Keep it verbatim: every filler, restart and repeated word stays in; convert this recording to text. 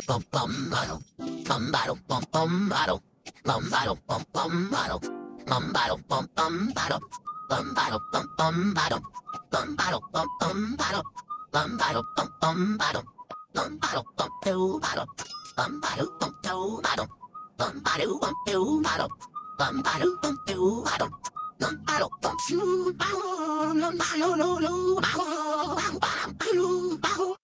bum bum bottle, bum bottle, bum bum bottle, bum bottle, bum bum bottle, bum bottle, bum bum bottle, bum bottle, bum bum bottle, bum bottle, bum bum bottle, bum bottle, bum bum bottle, bum bottle, bum two bottle, bum bottle, bum two bottle, bum bottle, bum two bottle, bum bottle, bum two bottle. Bum bottle, bum two bottle, bum bottle, bum two bottle, bum bottle, bum two bottle.